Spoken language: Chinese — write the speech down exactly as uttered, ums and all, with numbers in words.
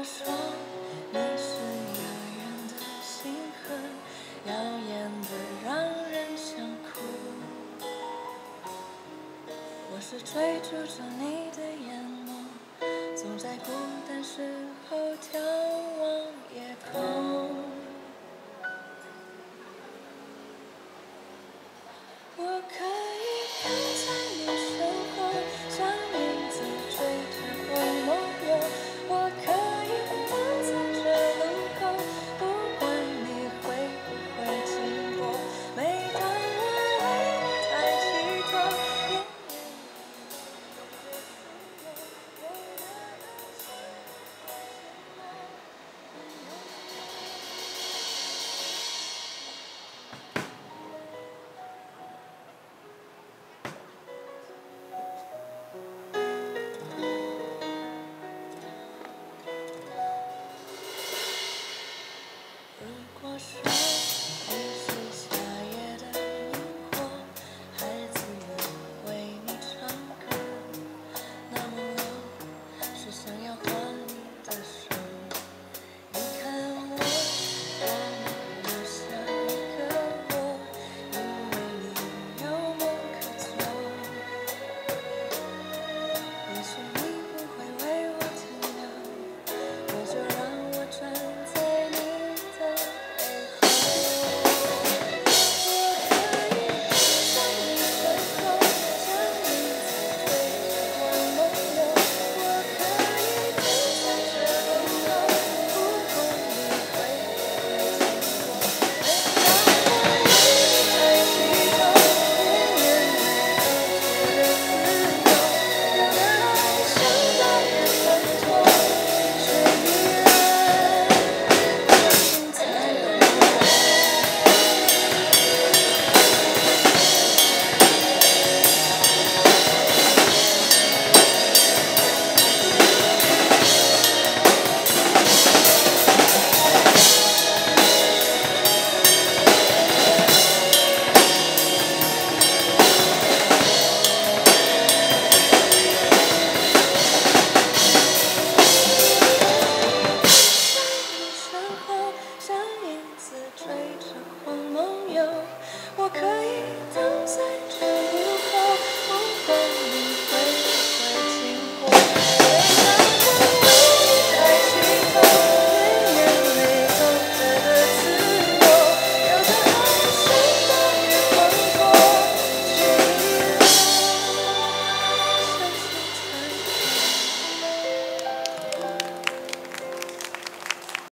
果说你是遥远的星河，耀眼的让人想哭。我是追逐着你的眼眸，总在孤单时候眺望夜空。我可以跟在你身后，像影子追着光梦游。我可以等在这路口，不管你会不会经过。每当我为你抬起头，眼眼有我的爱像如果说你是夏夜的萤火，孩子们为你唱歌，那么我是想要画你的手。你看我多么不像一个我，因为你有梦可做。也许你不会为我停留，那就让我站在你的背后。我可以跟在你身后，像影子追着光梦游。我可以等在这路口，不管你会不会经过。每当我为你抬起头，眼眼没有觉得自由。有的爱像大雨滂沱，却依然更精彩的我。在你身后，像影子追着光梦游。我可以